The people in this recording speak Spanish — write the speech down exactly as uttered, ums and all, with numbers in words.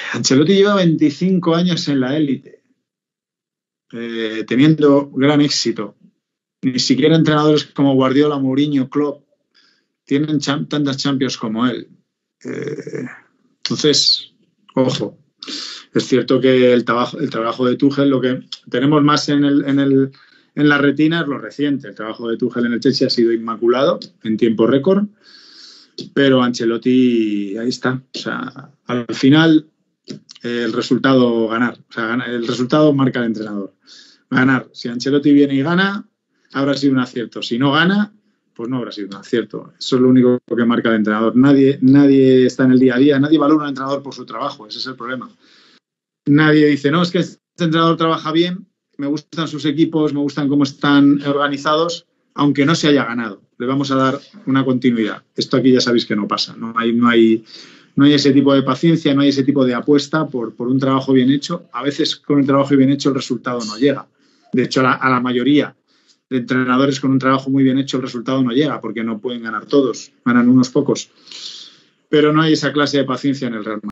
Ancelotti lleva veinticinco años en la élite, eh, teniendo gran éxito. Ni siquiera entrenadores como Guardiola, Mourinho, Klopp tienen cham- tantas Champions como él. Eh, entonces, ojo, es cierto que el trabajo, el trabajo de Tuchel, lo que tenemos más en, el, en, el, en la retina es lo reciente. El trabajo de Tuchel en el Chelsea ha sido inmaculado en tiempo récord, pero Ancelotti ahí está. O sea, al final eh, el resultado ganar. O sea, el resultado marca el entrenador. Ganar. Si Ancelotti viene y gana, habrá sido un acierto. Si no gana, pues no habrá sido un acierto. Eso es lo único que marca el entrenador. Nadie, nadie está en el día a día, nadie valora a un entrenador por su trabajo. Ese es el problema. Nadie dice, no, es que este entrenador trabaja bien, me gustan sus equipos, me gustan cómo están organizados, aunque no se haya ganado. Le vamos a dar una continuidad. Esto aquí ya sabéis que no pasa. No hay, no hay, no hay ese tipo de paciencia, no hay ese tipo de apuesta por, por un trabajo bien hecho. A veces con el trabajo bien hecho el resultado no llega. De hecho, a la, a la mayoría de entrenadores con un trabajo muy bien hecho el resultado no llega, porque no pueden ganar todos, ganan unos pocos. Pero no hay esa clase de paciencia en el Real Madrid.